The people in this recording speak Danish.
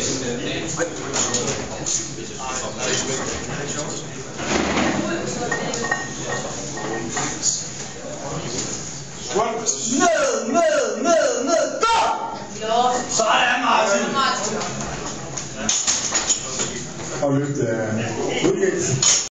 Ned, gå! Så er Martin! Og løfte udgift.